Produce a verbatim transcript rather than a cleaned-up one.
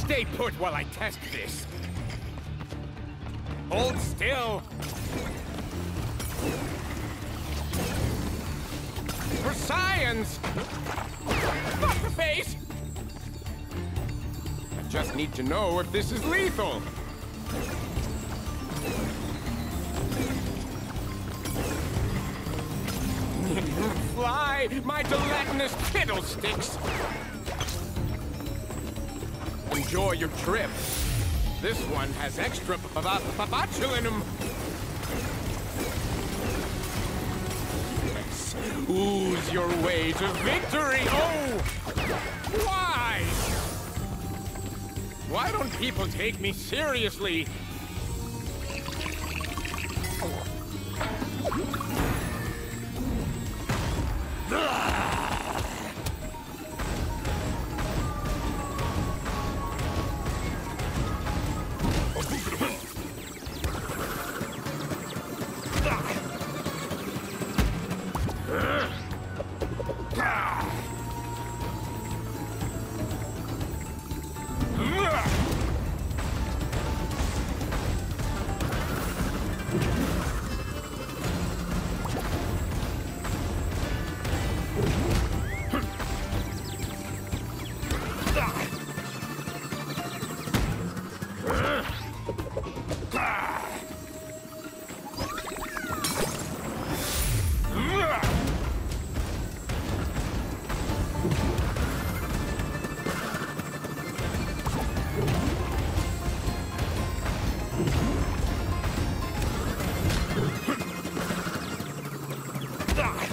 Stay put while I test this. Hold still. For science! Fuck the face! I just need to know if this is lethal. Fly, my gelatinous fiddlesticks! Enjoy your trip. This one has extra botulinum. Yes, ooze your way to victory. Oh, why? Why don't people take me seriously? Ah!